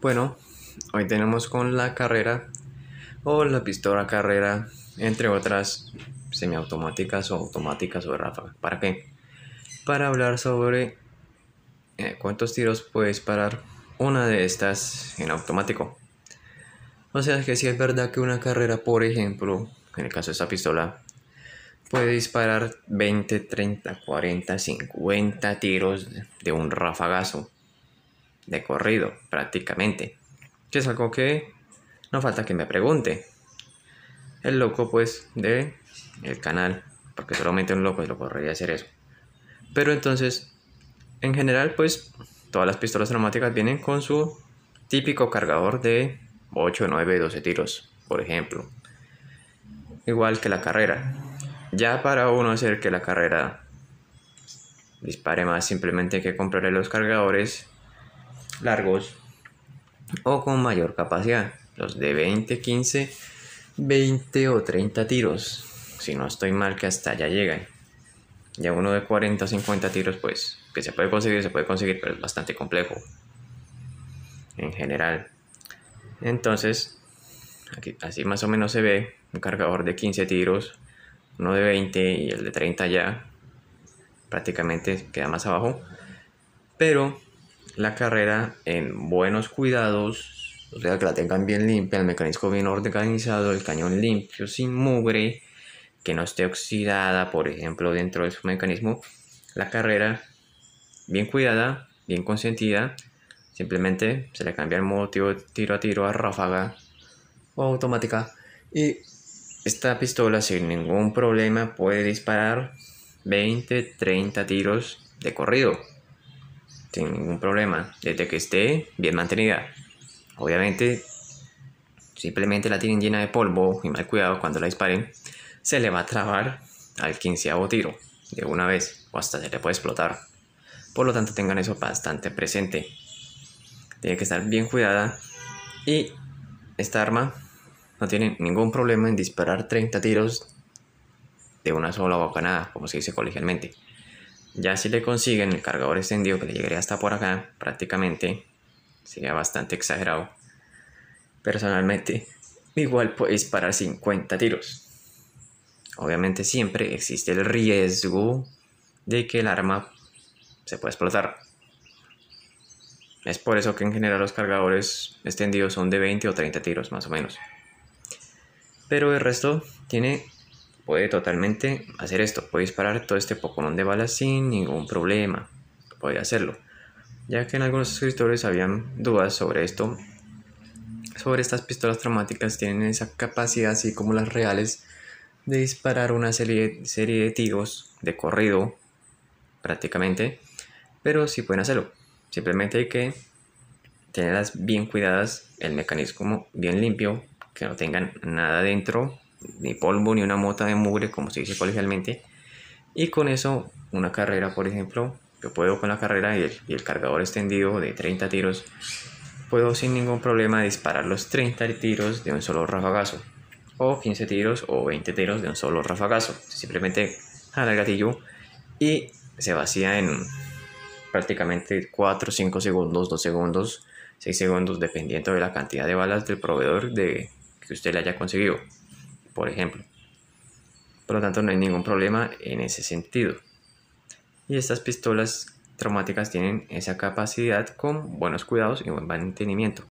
Bueno, hoy tenemos con la carrera o la pistola carrera, entre otras semiautomáticas o automáticas o de ráfaga. ¿Para qué? Para hablar sobre cuántos tiros puede disparar una de estas en automático. O sea que si es verdad que una carrera, por ejemplo, en el caso de esta pistola, puede disparar 20, 30, 40, 50 tiros de un rafagazo de corrido prácticamente. Que es algo que no falta que me pregunte. El loco pues de el canal, porque solamente un loco lo podría hacer eso. Pero entonces, en general pues todas las pistolas traumáticas vienen con su típico cargador de 8, 9, 12 tiros, por ejemplo. Igual que la carrera. Ya para uno hacer que la carrera dispare más, simplemente hay que comprarle los cargadores largos o con mayor capacidad, los de 20, 15, 20 o 30 tiros, si no estoy mal, que hasta allá llegan. Ya uno de 40 o 50 tiros, pues que se puede conseguir, pero es bastante complejo en general. Entonces, aquí así más o menos se ve un cargador de 15 tiros, uno de 20 y el de 30 ya prácticamente queda más abajo. Pero la carrera en buenos cuidados, o sea que la tengan bien limpia, el mecanismo bien organizado, el cañón limpio, sin mugre, que no esté oxidada, por ejemplo, dentro de su mecanismo, la carrera bien cuidada, bien consentida, simplemente se le cambia el modo tiro a tiro a ráfaga o automática y esta pistola sin ningún problema puede disparar 20, 30 tiros de corrido sin ningún problema, desde que esté bien mantenida. Obviamente, simplemente la tienen llena de polvo y mal cuidado cuando la disparen, se le va a trabar al 15º tiro de una vez o hasta se le puede explotar. Por lo tanto, tengan eso bastante presente. Tiene que estar bien cuidada y esta arma no tiene ningún problema en disparar 30 tiros de una sola bocanada, como se dice colegialmente. Ya si le consiguen el cargador extendido que le llegaría hasta por acá, prácticamente sería bastante exagerado. Personalmente, igual puede disparar 50 tiros. Obviamente siempre existe el riesgo de que el arma se pueda explotar. Es por eso que en general los cargadores extendidos son de 20 o 30 tiros más o menos. Pero el resto puede totalmente hacer esto. Puede disparar todo este Pokémon de balas sin ningún problema. Puede hacerlo. Ya que en algunos suscriptores habían dudas sobre esto. Sobre estas pistolas traumáticas tienen esa capacidad, así como las reales, de disparar una serie de tiros de corrido prácticamente. Pero sí pueden hacerlo. Simplemente hay que tenerlas bien cuidadas, el mecanismo bien limpio, que no tengan nada dentro, ni polvo ni una mota de mugre, como se dice colegialmente. Y con eso, una carrera, por ejemplo, yo puedo con la carrera y el cargador extendido de 30 tiros, puedo sin ningún problema disparar los 30 tiros de un solo rafagazo, o 15 tiros o 20 tiros de un solo rafagazo. Simplemente jala el gatillo y se vacía en prácticamente 4, 5 segundos, 2 segundos, 6 segundos, dependiendo de la cantidad de balas del proveedor que usted le haya conseguido, por ejemplo. Por lo tanto, no hay ningún problema en ese sentido. Y estas pistolas traumáticas tienen esa capacidad con buenos cuidados y buen mantenimiento.